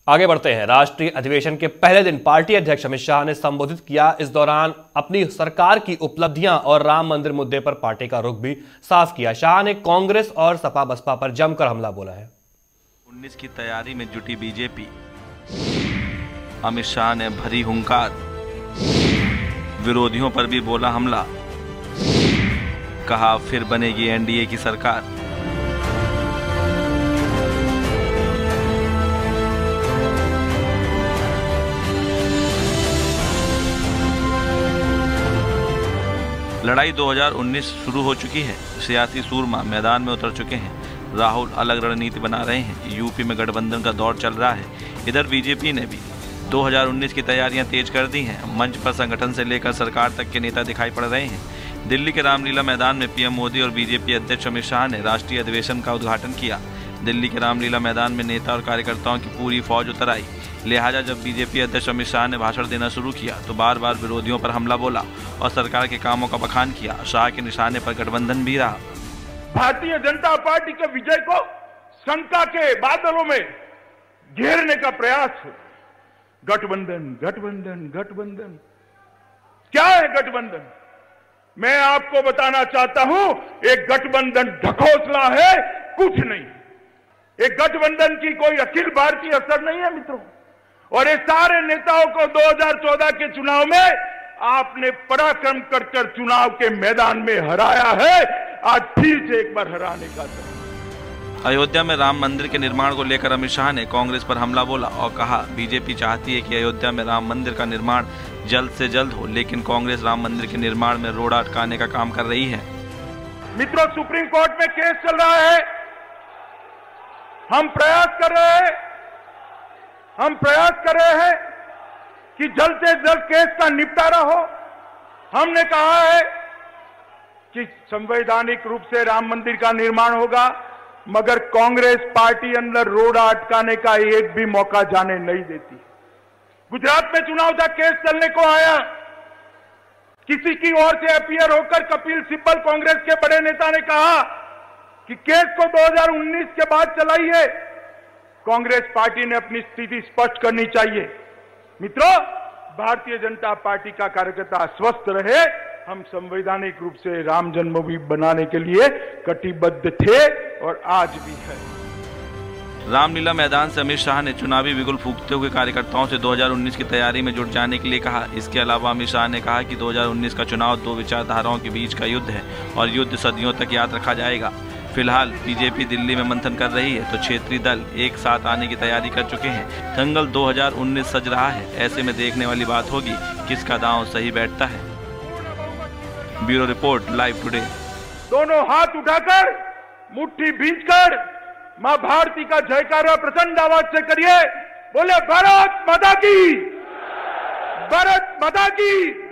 आगे बढ़ते हैं। राष्ट्रीय अधिवेशन के पहले दिन पार्टी अध्यक्ष अमित शाह ने संबोधित किया। इस दौरान अपनी सरकार की उपलब्धियां और राम मंदिर मुद्दे पर पार्टी का रुख भी साफ किया। शाह ने कांग्रेस और सपा बसपा पर जमकर हमला बोला है। 19 की तैयारी में जुटी बीजेपी, अमित शाह ने भरी हुंकार, विरोधियों पर भी बोला हमला, कहा फिर बनेगी एनडीए की सरकार। लड़ाई 2019 शुरू हो चुकी है। सियासी सूरमा मैदान में उतर चुके हैं। राहुल अलग रणनीति बना रहे हैं। यूपी में गठबंधन का दौर चल रहा है। इधर बीजेपी ने भी 2019 की तैयारियां तेज कर दी हैं। मंच पर संगठन से लेकर सरकार तक के नेता दिखाई पड़ रहे हैं। दिल्ली के रामलीला मैदान में पीएम मोदी और बीजेपी अध्यक्ष अमित शाह ने राष्ट्रीय अधिवेशन का उद्घाटन किया। दिल्ली के रामलीला मैदान में नेता और कार्यकर्ताओं की पूरी फौज उतर आई। लिहाजा जब बीजेपी अध्यक्ष अमित शाह ने भाषण देना शुरू किया तो बार बार विरोधियों पर हमला बोला और सरकार के कामों का बखान किया। शाह के निशाने पर गठबंधन भी रहा। भारतीय जनता पार्टी के विजय को शंका के बादलों में घेरने का प्रयास है। गठबंधन गठबंधन गठबंधन, क्या है गठबंधन? मैं आपको बताना चाहता हूं, एक गठबंधन ढकोसला है, कुछ नहीं। एक गठबंधन की कोई अखिल भारतीय असर नहीं है मित्रों। और ये सारे नेताओं को 2014 के चुनाव में आपने पराक्रम कर चुनाव के मैदान में हराया है। आज फिर से एक बार हराने का समय। अयोध्या में राम मंदिर के निर्माण को लेकर अमित शाह ने कांग्रेस पर हमला बोला और कहा बीजेपी चाहती है कि अयोध्या में राम मंदिर का निर्माण जल्द से जल्द हो, लेकिन कांग्रेस राम मंदिर के निर्माण में रोड़ा अटकाने का काम कर रही है। मित्रों, सुप्रीम कोर्ट में केस चल रहा है। हम प्रयास कर रहे हैं कि जल्द से जल्द केस का निपटारा हो। हमने कहा है कि संवैधानिक रूप से राम मंदिर का निर्माण होगा, मगर कांग्रेस पार्टी अंदर रोड़ा अटकाने का एक भी मौका जाने नहीं देती। गुजरात में चुनाव था, केस चलने को आया। किसी की ओर से अपीयर होकर कपिल सिब्बल कांग्रेस के बड़े नेता ने कहा कि केस को 2019 के बाद चलाइए। कांग्रेस पार्टी ने अपनी स्थिति स्पष्ट करनी चाहिए। मित्रों, भारतीय जनता पार्टी का कार्यकर्ता आश्वस्त रहे, हम संवैधानिक रूप से राम जन्मभूमि बनाने के लिए कटिबद्ध थे और आज भी है। रामलीला मैदान से अमित शाह ने चुनावी बिगुल फूंकते हुए कार्यकर्ताओं से 2019 की तैयारी में जुट जाने के लिए कहा। इसके अलावा अमित शाह ने कहा कि 2019 का चुनाव दो विचारधाराओं के बीच का युद्ध है और युद्ध सदियों तक याद रखा जाएगा। फिलहाल बीजेपी दिल्ली में मंथन कर रही है तो क्षेत्रीय दल एक साथ आने की तैयारी कर चुके हैं। दंगल 2019 सज रहा है। ऐसे में देखने वाली बात होगी किसका दांव सही बैठता है। Bureau report, live today. दोनों हाथ उठाकर, मुट्ठी भींचकर मां भारती का जयकारा प्रचंड आवाज से करिए। बोले भारत माता की, भारत माता की।